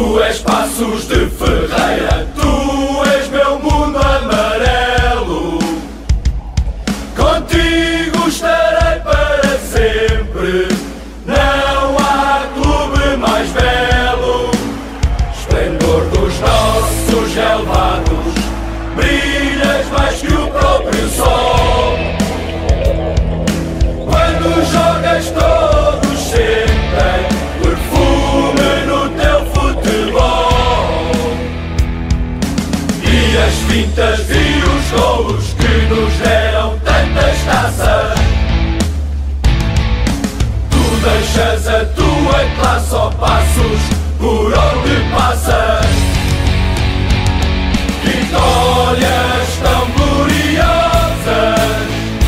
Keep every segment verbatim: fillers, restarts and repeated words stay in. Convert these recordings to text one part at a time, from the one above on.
Tu és Passos de Ferreira, tu és meu mundo amarelo. Contigo estarei para sempre, não há clube mais belo. Esplendor dos nossos relevados, brilhas mais que o próprio sol. Quando jogas todos sentem perfume no teu futebol. E as fintas e os golos que nos deram tantas taças. Tu deixas a tua classe ao Passos por onde passas. Vitórias tão gloriosas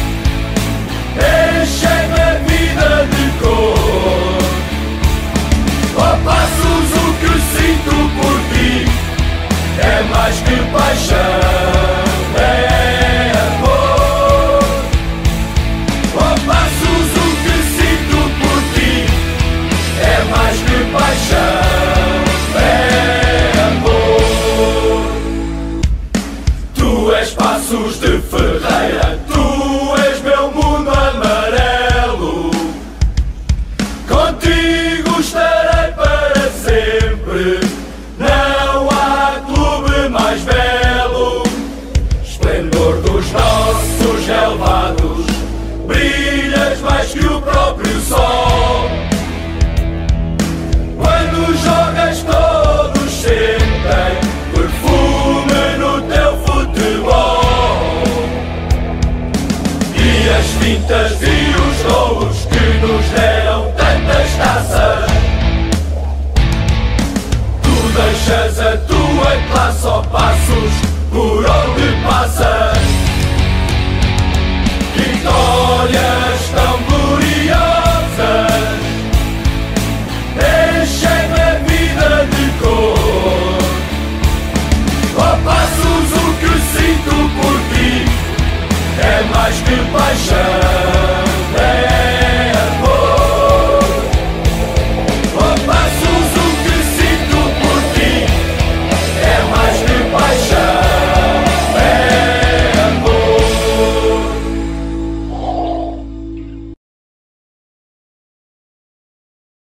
enchem a vida de cor. Ó Passos, o que sinto por ti é mais que paixão, é amor. Ó Passos, o que sinto por ti é mais que paixão, é amor. Tu és Passos de Ferreira, tu és meu mundo amarelo. Contigo estarei para sempre, não há clube mais belo. Esplendor dos nossos relevados, brilhas mais que o próprio sol. Quando jogas todos sentem perfume no teu futebol. E as fintas e os golos que nos deram tantas taças. Tu deixas a tua classe ao Passos por onde passas. Vitórias tão gloriosas enchem a vida de cor. Ó Passos, o que sinto por ti é mais que paixão.